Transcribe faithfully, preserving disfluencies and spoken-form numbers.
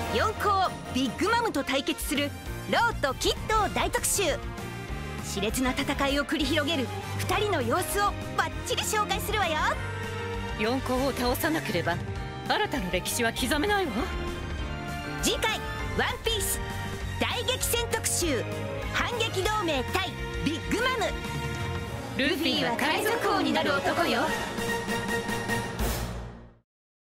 四皇ビッグマムと対決するローとキッドを大特集。熾烈な戦いを繰り広げるふたりの様子をバッチリ紹介するわよ。 四皇を倒さなければ新たな歴史は刻めないわ。 次回ワンピース大激戦特集、反撃同盟対ビッグマム。ルフィは海賊王になる男よ。